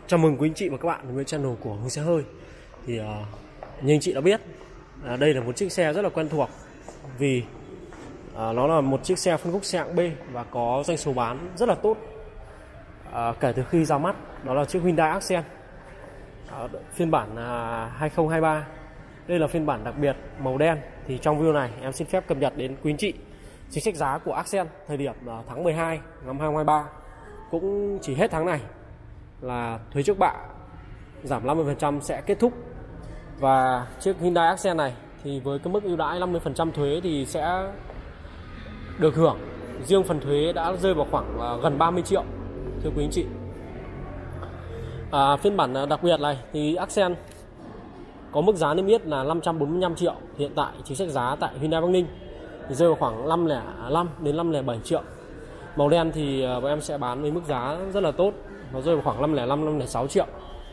Chào mừng quý anh chị và các bạn đến với channel của Hướng Xe Hơi. Thì như anh chị đã biết, đây là một chiếc xe rất là quen thuộc vì nó là một chiếc xe phân khúc xe hạng B và có doanh số bán rất là tốt kể từ khi ra mắt. Đó là chiếc Hyundai Accent phiên bản 2023. Đây là phiên bản đặc biệt màu đen. Thì trong video này em xin phép cập nhật đến quý anh chị chính sách giá của Accent thời điểm tháng 12 năm 2023, cũng chỉ hết tháng này là thuế trước bạ giảm 50% sẽ kết thúc. Và chiếc Hyundai Accent này thì với cái mức ưu đãi 50% thuế thì sẽ được hưởng, riêng phần thuế đã rơi vào khoảng gần 30 triệu thưa quý anh chị. Phiên bản đặc biệt này thì Accent có mức giá niêm yết là 545 triệu. Hiện tại chính sách giá tại Hyundai Bắc Ninh thì rơi vào khoảng 505 đến 507 triệu. Màu đen thì bọn em sẽ bán với mức giá rất là tốt, nó rơi vào khoảng 505 506 triệu.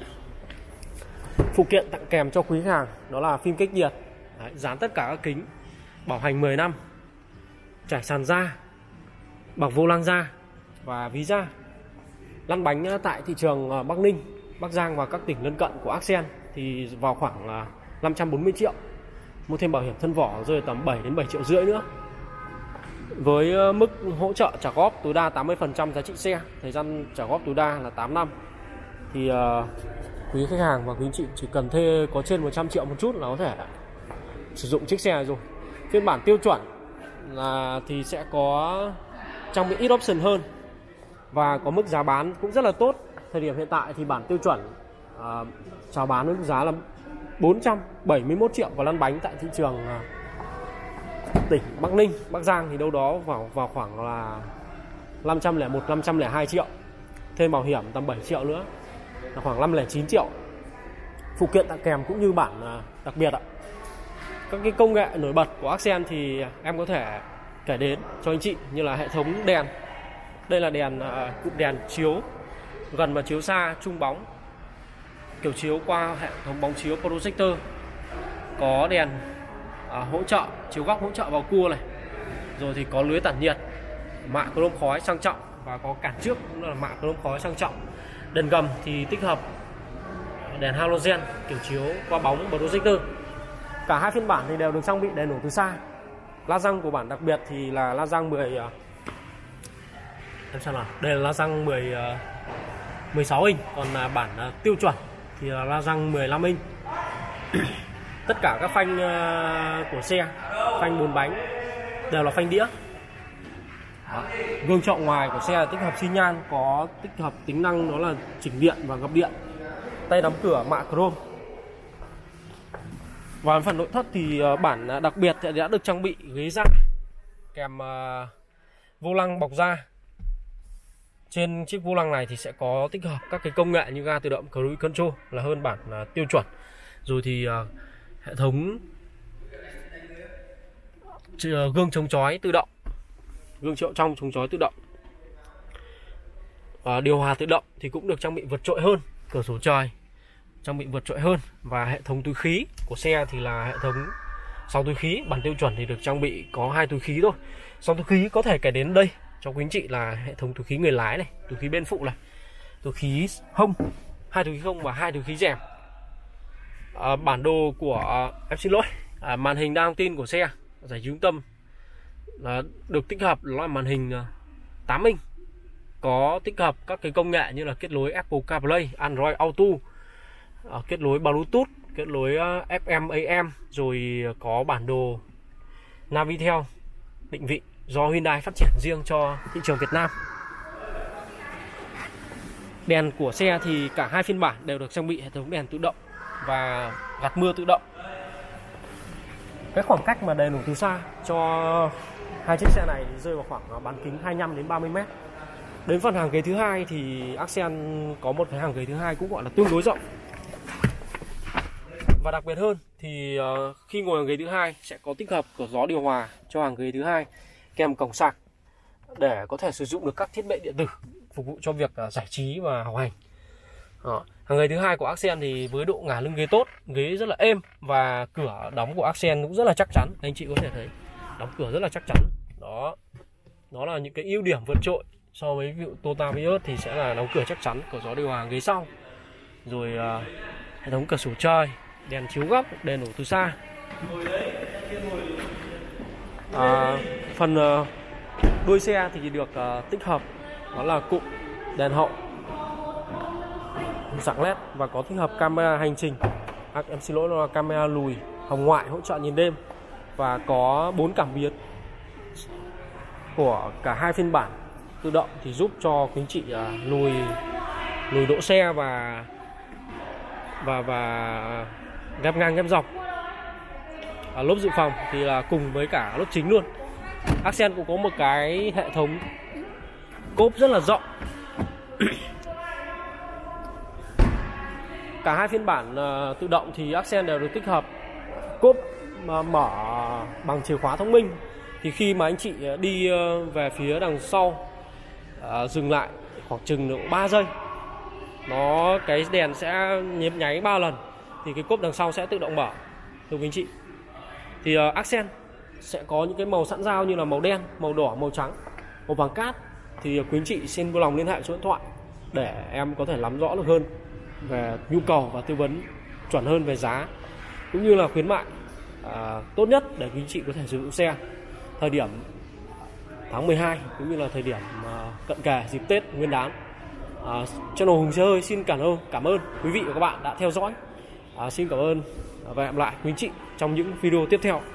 Phụ kiện tặng kèm cho quý khách hàng đó là phim cách nhiệt, dán tất cả các kính, bảo hành 10 năm, trải sàn da, bọc vô lăng da và ví da. Lăn bánh tại thị trường Bắc Ninh, Bắc Giang và các tỉnh lân cận của Accent thì vào khoảng 540 triệu. Mua thêm bảo hiểm thân vỏ rơi tầm 7 đến 7 triệu rưỡi nữa. Với mức hỗ trợ trả góp tối đa 80% giá trị xe, thời gian trả góp tối đa là 8 năm. Thì quý khách hàng và quý anh chị chỉ cần thuê có trên 100 triệu một chút là có thể sử dụng chiếc xe này rồi. Phiên bản tiêu chuẩn là thì sẽ có trang bị ít option hơn và có mức giá bán cũng rất là tốt. Thời điểm hiện tại thì bản tiêu chuẩn chào bán với mức giá là 471 triệu và lăn bánh tại thị trường tỉnh Bắc Ninh, Bắc Giang thì đâu đó vào khoảng là 501 502 triệu. Thêm bảo hiểm tầm 7 triệu nữa là khoảng 509 triệu. Phụ kiện tặng kèm cũng như bản đặc biệt ạ. Các cái công nghệ nổi bật của Accent thì em có thể kể đến cho anh chị như là hệ thống đèn. Đây là đèn cụm đèn chiếu gần và chiếu xa trung bóng, kiểu chiếu qua hệ thống bóng chiếu projector. Có đèn hỗ trợ chiếu góc, hỗ trợ vào cua này, rồi thì có lưới tản nhiệt, mạ chrome khói sang trọng và có cản trước cũng là mạ chrome khói sang trọng. Đèn gầm thì tích hợp đèn halogen kiểu chiếu qua bóng projector. Cả hai phiên bản thì đều được trang bị đèn nổ từ xa. La răng của bản đặc biệt thì là la răng 10 em xem nào, đây là la răng 16 inch, còn là bản tiêu chuẩn thì là la răng 15 inch. Tất cả các phanh của xe, phanh 4 bánh đều là phanh đĩa. Gương trọng ngoài của xe là tích hợp xi nhan, có tích hợp tính năng đó là chỉnh điện và gập điện. Tay đóng cửa mạ chrome. Và phần nội thất thì bản đặc biệt thì đã được trang bị ghế da kèm vô lăng bọc da. Trên chiếc vô lăng này thì sẽ có tích hợp các cái công nghệ như ga tự động cruise control là hơn bản tiêu chuẩn. Rồi thì hệ thống gương chống chói tự động, gương triệu trong chống chói tự động. Điều hòa tự động thì cũng được trang bị vượt trội hơn, cửa sổ trời trang bị vượt trội hơn. Và hệ thống túi khí của xe thì là hệ thống 6 túi khí. Bản tiêu chuẩn thì được trang bị có 2 túi khí thôi. 6 túi khí có thể kể đến đây cho quý anh chị là hệ thống túi khí người lái này, túi khí bên phụ này, túi khí hông, 2 túi khí hông và 2 túi khí rèm. Bản đồ của em xin lỗi, màn hình đa thông tin của xe, giải trí trung tâm là được tích hợp là màn hình 8 inch, có tích hợp các cái công nghệ như là kết nối Apple CarPlay, Android Auto, kết nối Bluetooth, kết nối FM AM, rồi có bản đồ Navitel định vị do Hyundai phát triển riêng cho thị trường Việt Nam. Đèn của xe thì cả hai phiên bản đều được trang bị hệ thống đèn tự động và gạt mưa tự động. Cái khoảng cách mà đèn nổ từ xa cho hai chiếc xe này rơi vào khoảng bán kính 25 đến 30 m. Đến phần hàng ghế thứ hai thì Accent có một cái hàng ghế thứ hai cũng gọi là tương đối rộng. Và đặc biệt hơn thì khi ngồi hàng ghế thứ hai sẽ có tích hợp cửa gió điều hòa cho hàng ghế thứ hai kèm cổng sạc để có thể sử dụng được các thiết bị điện tử phục vụ cho việc giải trí và học hành. Hàng ghế thứ hai của Accent thì với độ ngả lưng ghế tốt, ghế rất là êm và cửa đóng của Accent cũng rất là chắc chắn. Anh chị có thể thấy đóng cửa rất là chắc chắn. Đó là những cái ưu điểm vượt trội so với ví dụ Toyota Vios thì sẽ là đóng cửa chắc chắn, cửa gió điều hòa ghế sau. rồi hệ thống cửa sổ trời, đèn chiếu góc, đèn nổ từ xa. Phần đuôi xe thì được tích hợp đó là cụm đèn hậu dạng LED và có tích hợp camera hành trình, em xin lỗi, là camera lùi, hồng ngoại hỗ trợ nhìn đêm, và có 4 cảm biến của cả hai phiên bản tự động thì giúp cho quý anh chị lùi đỗ xe và ghép ngang ghép dọc. Lốp dự phòng thì là cùng với cả lốp chính luôn. Accent cũng có một cái hệ thống cốp rất là rộng. Cả hai phiên bản tự động thì Accent đều được tích hợp cốp mở bằng chìa khóa thông minh. Thì khi mà anh chị đi về phía đằng sau, dừng lại khoảng chừng độ 3 giây, cái đèn sẽ nhấp nháy 3 lần thì cái cốp đằng sau sẽ tự động mở. Thưa quý anh chị, thì Accent sẽ có những cái màu sẵn giao như là màu đen, màu đỏ, màu trắng, màu vàng cát. Thì quý anh chị xin vui lòng liên hệ số điện thoại để em có thể nắm rõ được hơn về nhu cầu và tư vấn chuẩn hơn về giá cũng như là khuyến mại tốt nhất để quý anh chị có thể sử dụng xe thời điểm tháng 12 cũng như là thời điểm cận kề dịp Tết Nguyên đán. Channel Hùng Xe Hơi xin cảm ơn quý vị và các bạn đã theo dõi. Xin cảm ơn và hẹn gặp lại quý anh chị trong những video tiếp theo.